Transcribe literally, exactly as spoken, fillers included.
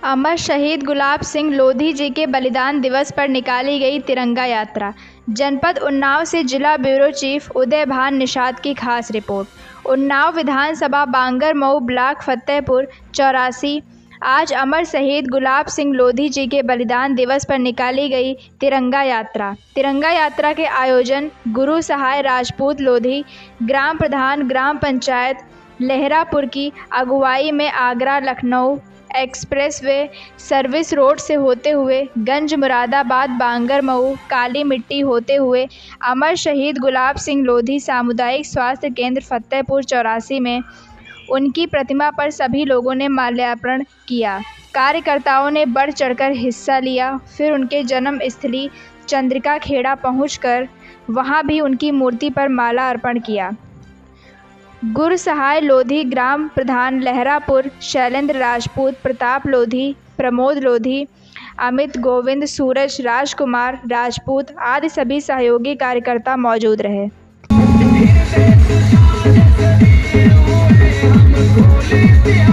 अमर शहीद गुलाब सिंह लोधी जी के बलिदान दिवस पर निकाली गई तिरंगा यात्रा। जनपद उन्नाव से जिला ब्यूरो चीफ उदय भान निषाद की खास रिपोर्ट। उन्नाव विधानसभा बांगर मऊ ब्लॉक फतेहपुर चौरासी। आज अमर शहीद गुलाब सिंह लोधी जी के बलिदान दिवस पर निकाली गई तिरंगा यात्रा। तिरंगा यात्रा के आयोजन गुरु सहाय राजपूत लोधी ग्राम प्रधान ग्राम पंचायत लहरापुर की अगुवाई में Agra Lucknow expressway service road से होते हुए गंज मुरादाबाद बांगर मऊ काली मिट्टी होते हुए अमर शहीद गुलाब सिंह लोधी सामुदायिक स्वास्थ्य केंद्र फतेहपुर चौरासी में उनकी प्रतिमा पर सभी लोगों ने माल्यार्पण किया। कार्यकर्ताओं ने बढ़ चढ़कर हिस्सा लिया। फिर उनके जन्म स्थली चंद्रिका खेड़ा पहुंचकर वहां भी उनकी मूर्ति पर माला अर्पण किया। गुरु सहाय लोधी ग्राम प्रधान लहरापुर शैलेंद्र राजपूत प्रताप लोधी प्रमोद लोधी अमित गोविंद सूरज राजकुमार राजपूत आदि सभी सहयोगी कार्यकर्ता मौजूद रहे।